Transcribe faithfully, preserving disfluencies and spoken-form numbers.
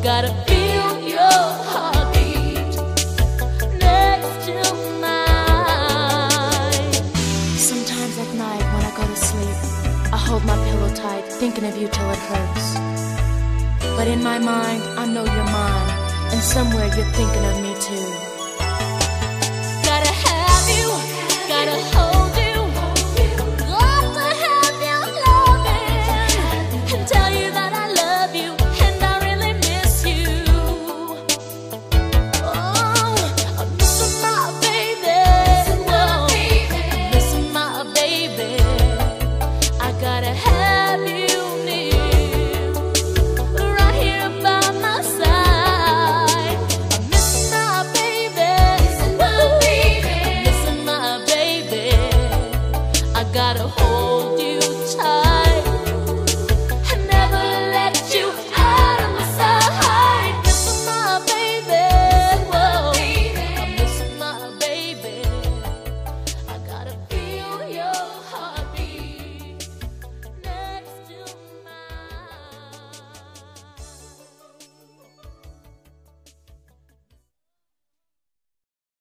Gotta feel your heartbeat next to mine. Sometimes at night when I go to sleep, I hold my pillow tight, thinking of you till it hurts. But in my mind, I know you're mine, and somewhere you're thinking of me too.